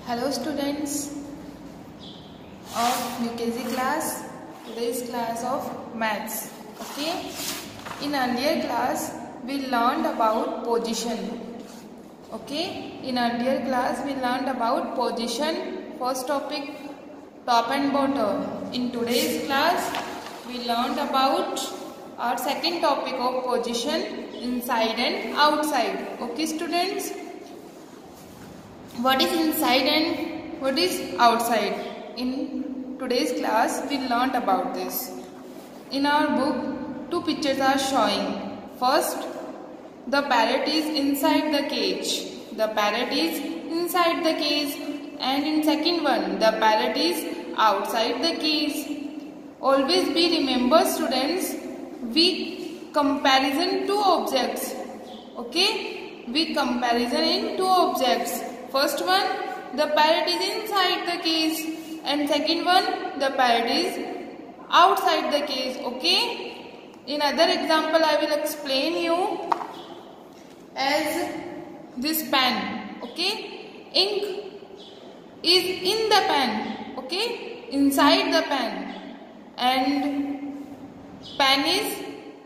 Hello students of UKG class. Today's class of maths. Okay. In earlier class we learned about position. Okay. In earlier class we learned about position. First topic top and bottom. In today's class we learned about our second topic of position, inside and outside. Okay students. What is inside and what is outside? In today's class we learnt about this. In our book, two pictures are showing. First, the parrot is inside the cage. The parrot is inside the cage. And in second one, the parrot is outside the cage. Always be remember students, we comparison two objects. Okay? We comparison in two objects. First one, the parrot is inside the cage, and second one, the parrot is outside the cage. Okay? In other example, I will explain you as this pen. Okay? Ink is in the pen. Okay? Inside the pen, and pen is.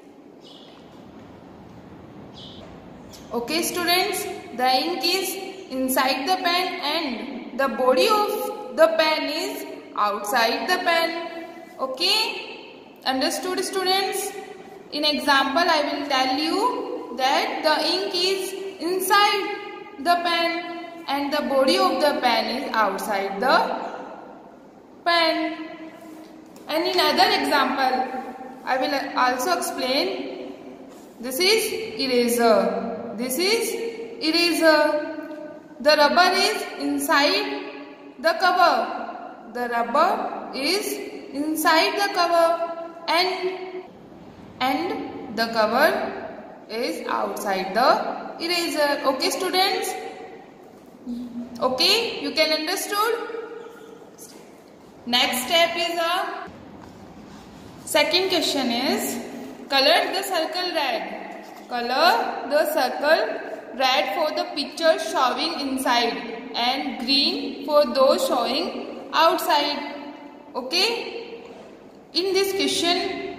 Okay, students, the ink is inside the pen and the body of the pen is outside the pen. Okay? Understood students? In example, I will tell you that the ink is inside the pen and the body of the pen is outside the pen. And in other example, I will also explain. This is eraser. This is eraser. The rubber is inside the cover. The rubber is inside the cover and the cover is outside the eraser. Okay students? Okay, you can understood? Next step is a second question is color the circle red. Color the circle red for the picture showing inside and green for those showing outside. Okay? In this question,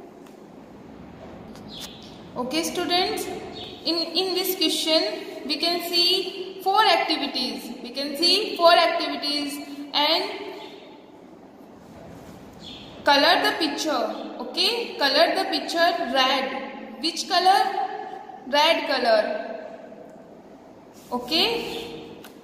okay students, in this question we can see four activities. We can see four activities and color the picture. Okay? Color the picture red. Which color? Red color. Okay,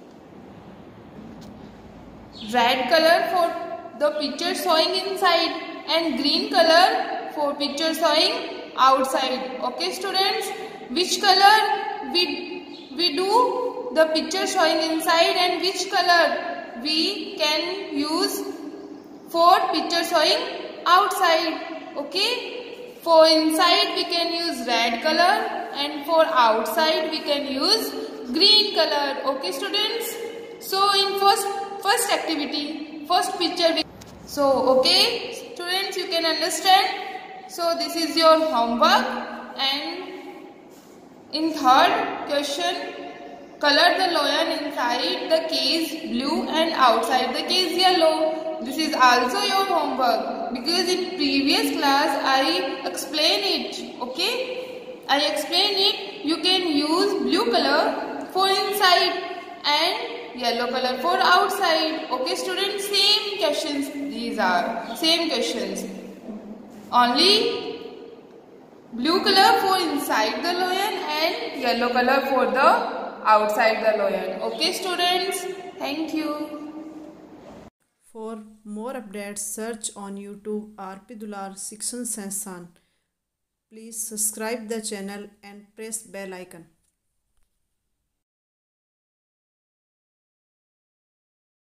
red color for the picture showing inside and green color for picture showing outside. Okay students, which color we do the picture showing inside and which color we can use for picture showing outside. Okay, for inside we can use red color and for outside we can use green color. Okay students, so in first activity, first picture okay students, you can understand. So this is your homework, and in third question, color the lion inside the cage blue and outside the cage yellow. This is also your homework because in previous class I explained it. Okay, I explained it. You can use blue color for inside and yellow color for outside. Okay students, same questions, these are same questions, only blue color for inside the lion and yellow color for the outside the lion. Okay students, thank you. For more updates, search on YouTube RP Dular Section Session. Please subscribe the channel and press bell icon.